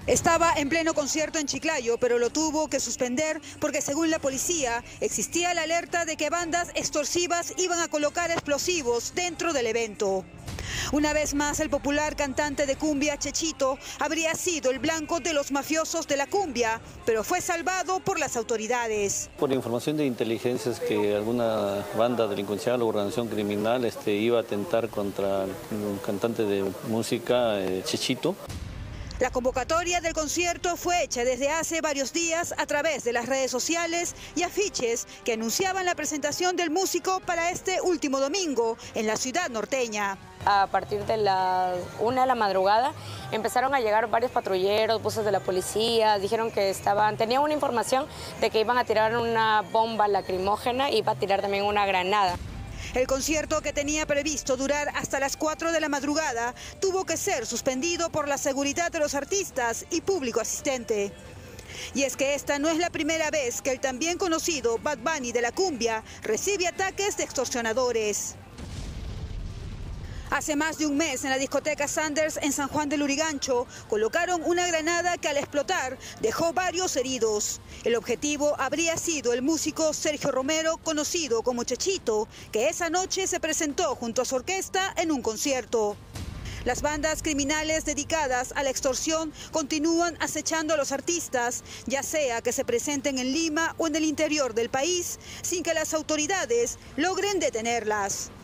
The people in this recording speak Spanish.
Estaba en pleno concierto en Chiclayo, pero lo tuvo que suspender porque, según la policía, existía la alerta de que bandas extorsivas iban a colocar explosivos dentro del evento. Una vez más, el popular cantante de cumbia Chechito habría sido el blanco de los mafiosos de la cumbia, pero fue salvado por las autoridades. Por información de inteligencia es que alguna banda delincuencial o organización criminal iba a atentar contra un cantante de música, Chechito. La convocatoria del concierto fue hecha desde hace varios días a través de las redes sociales y afiches que anunciaban la presentación del músico para este último domingo en la ciudad norteña. A partir de las 1 de la madrugada empezaron a llegar varios patrulleros, buses de la policía, dijeron que tenían una información de que iban a tirar una bomba lacrimógena y iba a tirar también una granada. El concierto, que tenía previsto durar hasta las 4 de la madrugada, tuvo que ser suspendido por la seguridad de los artistas y público asistente. Y es que esta no es la primera vez que el también conocido Bad Bunny de la cumbia recibe ataques de extorsionadores. Hace más de un mes, en la discoteca Sanders en San Juan del Lurigancho, colocaron una granada que al explotar dejó varios heridos. El objetivo habría sido el músico Sergio Romero, conocido como Chechito, que esa noche se presentó junto a su orquesta en un concierto. Las bandas criminales dedicadas a la extorsión continúan acechando a los artistas, ya sea que se presenten en Lima o en el interior del país, sin que las autoridades logren detenerlas.